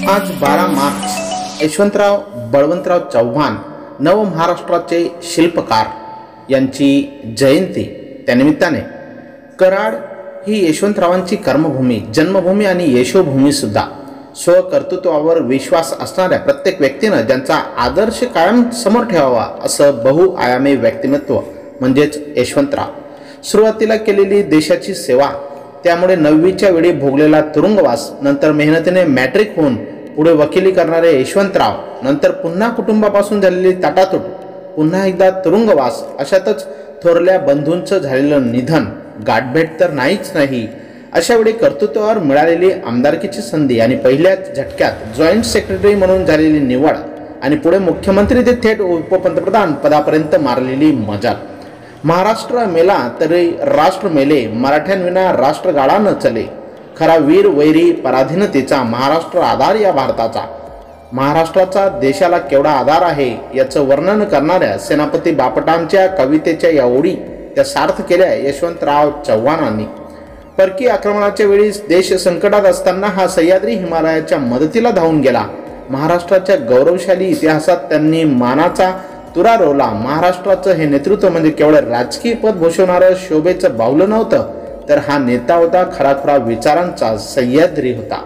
आज 12 मार्च यशवंतराव बळवंतराव चव्हाण नव महाराष्ट्राचे शिल्पकार यांची जयंती। त्यानिमित्ताने कराड ही यशवंतरावांची कर्मभूमी, जन्मभूमी आणि यशोभूमी सुद्धा। स्वकर्तृत्वावर विश्वास असणाऱ्या प्रत्येक व्यक्तीने ज्यांचा आदर्श कायम समोर ठेवावा असं बहुआयामी व्यक्तिमत्व म्हणजेच यशवंतराव। सुरुवातीला केलेली देशाची सेवा, त्यामुळे 9वीच्या वेळी भोगलेला तुरुंगवास, नंतर मेहनतीने मॅट्रिक होऊन पुढे वकिली करणारे यशवंतराव, नंतर पुन्हा कुटुंबापासून झालेली ताटातूट, पुन्हा एकदा तुरुंगवास, अशातच थोरल्या बंधूंचं झालेलं निधन, गाठभेट तर नाहीच नाही। अशा वेळी कर्तृत्वावर मिळालेली आमदारकीची संधी आणि पहिल्याच झटक्यात जॉईंट सेक्रेटरी म्हणून झालेली निवड आणि पुढे मुख्यमंत्री ते थेट उपपंतप्रधान पदापर्यंत मारलेली मजाल। महाराष्ट्र मेला तरी राष्ट्र मेले, मराठ्यांविना राष्ट्र गाडा न चले, खरा वीर वैरी पराधीनतेचा महाराष्ट्र आधार या भारताचा। महाराष्ट्राचा देशाला केवढा आधार आहे याचं वर्णन करणाऱ्या सेनापती बापटांच्या कवितेच्या या ओळी त्या सार्थ केल्या यशवंतराव चव्हाणांनी। परकीय आक्रमणाच्या वेळी देश संकटात असताना हा सह्याद्री हिमालयाच्या मदतीला धावून गेला। महाराष्ट्राच्या गौरवशाली इतिहासात त्यांनी मानाचा तुरा रोवला। महाराष्ट्राचं हे नेतृत्व म्हणजे केवळ राजकीय पद भूषवणारं शोभेचं बाहुलं नव्हतं, तर हा नेता होता खराखुरा विचारांचा सह्याद्री होता।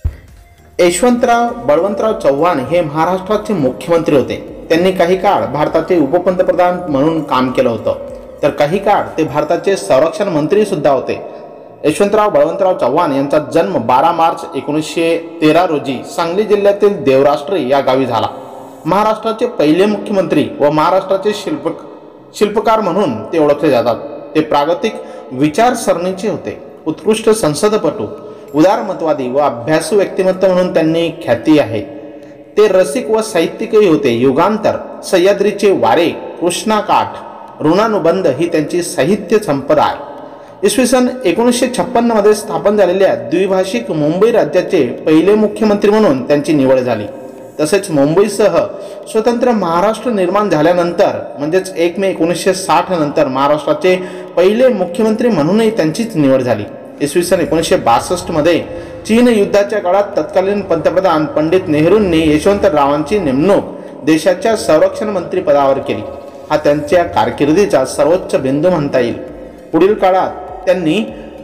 यशवंतराव बळवंतराव चव्हाण हे महाराष्ट्राचे मुख्यमंत्री होते। त्यांनी काही काळ भारताचे उपपंतप्रधान म्हणून काम केलं होतं, तर काही काळ ते भारताचे संरक्षण मंत्री सुद्धा होते। यशवंतराव बळवंतराव चव्हाण यांचा जन्म 12 मार्च 1913 रोजी सांगली जिल्ह्यातील देवराष्ट्रे या गावी झाला। महाराष्ट्राचे पहिले मुख्यमंत्री व महाराष्ट्राचे शिल्पकार म्हणून ते ओळखले जातात। ते प्रागतिक विचारसरणीचे होते, उत्कृष्ट संसदपटू, उदारमतवादी व अभ्यासू व्यक्तिमत्व म्हणून त्यांनी ख्याती आहे। ते रसिक व साहित्यिकही होते। युगांतर, सह्याद्रीचे वारे, कृष्णाकाठ, ऋणानुबंध ही त्यांची साहित्य संपदा आहे। इसवी सन 1956 मध्ये स्थापन झालेल्या द्विभाषिक मुंबई राज्याचे पहिले मुख्यमंत्री म्हणून त्यांची निवड झाली। तसेच मुंबईसह स्वतंत्र महाराष्ट्र निर्माण झाल्यानंतर म्हणजेच 1 मे 1960 नंतर महाराष्ट्राचे पहिले मुख्यमंत्री म्हणूनही त्यांचीच निवड झाली। इसवी सन 1962 मध्ये चीन युद्धाच्या काळात तत्कालीन पंतप्रधान पंडित नेहरूंनी यशवंतरावांची नेमणूक देशाच्या संरक्षण मंत्री पदावर केली। हा त्यांच्या कारकिर्दीचा सर्वोच्च बिंदू म्हणता येईल। पुढील काळात त्यांनी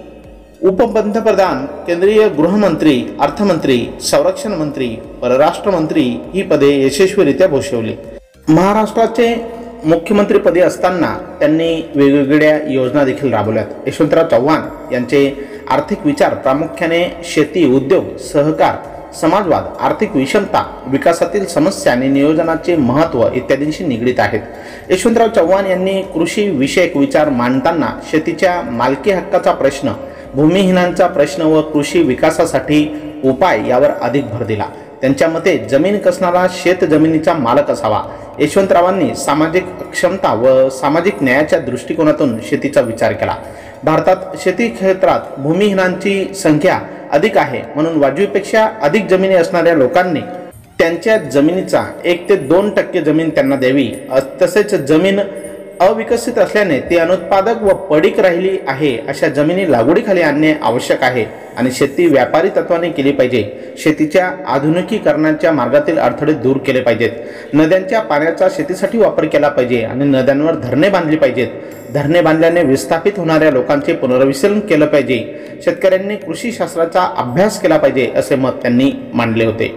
उपपंतप्रधान, केंद्रीय गृहमंत्री, अर्थमंत्री, संरक्षण मंत्री, परराष्ट्र मंत्री ही पदे यशस्वीरित्या भूषवली। महाराष्ट्राचे मुख्यमंत्रीपदी असताना त्यांनी वेगवेगळ्या योजना देखील राबवल्यात। यशवंतराव चव्हाण यांचे आर्थिक विचार प्रामुख्याने शेती, उद्योग, सहकार, समाजवाद, आर्थिक विषमता, विकासातील समस्या आणि नियोजनाचे महत्त्व इत्यादींशी निगडीत आहेत। यशवंतराव चव्हाण यांनी कृषी विषयक विचार मांडताना शेतीच्या मालकी हक्काचा प्रश्न, भूमिहीनांचा प्रश्न व कृषी विकासासाठी उपाय यावर अधिक भर दिला। त्यांच्या मते जमीन कसणारा शेत जमिनीचा मालक असावा। यशवंतरावांनी सामाजिक क्षमता व सामाजिक न्यायाच्या दृष्टिकोनातून शेतीचा विचार केला। भारतात शेती क्षेत्रात भूमिहीनांची संख्या अधिक आहे, म्हणून वाजवीपेक्षा अधिक जमिनी असणाऱ्या लोकांनी त्यांच्या जमिनीचा 1 ते 2% जमीन त्यांना द्यावी। तसेच जमीन अविकसित असल्याने ती अनुत्पादक व पडीक राहिली आहे अशा जमिनी लागवडीखाली आणणे आवश्यक आहे आणि शेती व्यापारी तत्वाने केली पाहिजे। शेतीच्या आधुनिकीकरणाच्या मार्गातील अडथळे दूर केले पाहिजेत। नद्यांच्या पाण्याचा शेतीसाठी वापर केला पाहिजे आणि नद्यांवर धरणे बांधली पाहिजेत। धरणे बांधल्याने विस्थापित होणाऱ्या लोकांचे पुनर्विचलन केलं पाहिजे। शेतकऱ्यांनी कृषी शास्त्राचा अभ्यास केला पाहिजे असे मत त्यांनी मांडले होते।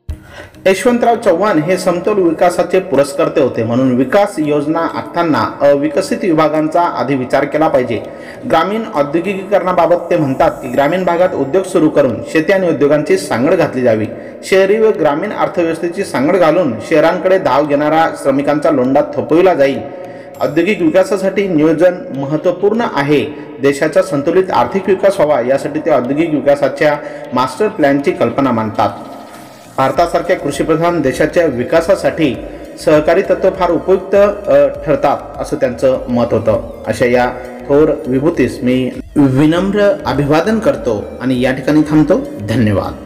यशवंतराव चव्हाण हे समतोल विकासाचे पुरस्कर्ते होते, म्हणून विकास योजना आखताना अविकसित विभागांचा आधी विचार केला पाहिजे। ग्रामीण औद्योगिकीकरणाबाबत ते म्हणतात की ग्रामीण भागात उद्योग सुरू करून शेती आणि उद्योगांची सांगड घातली जावी। शहरी व ग्रामीण अर्थव्यवस्थेची सांगड घालून शहरांकडे धाव घेणारा श्रमिकांचा लोंढा थोपविला जाईल। औद्योगिक विकासासाठी नियोजन महत्त्वपूर्ण आहे। देशाचा संतुलित आर्थिक विकास व्हावा यासाठी ते औद्योगिक विकासाच्या मास्टर प्लॅनची कल्पना मांडतात। भारतासारख्या कृषीप्रधान देशाच्या विकासासाठी सहकारी तत्व फार उपयुक्त ठरतात असं त्यांचं मत होतं। अशा या थोर विभूतीस मी विनम्र अभिवादन करतो आणि या ठिकाणी थांबतो। धन्यवाद।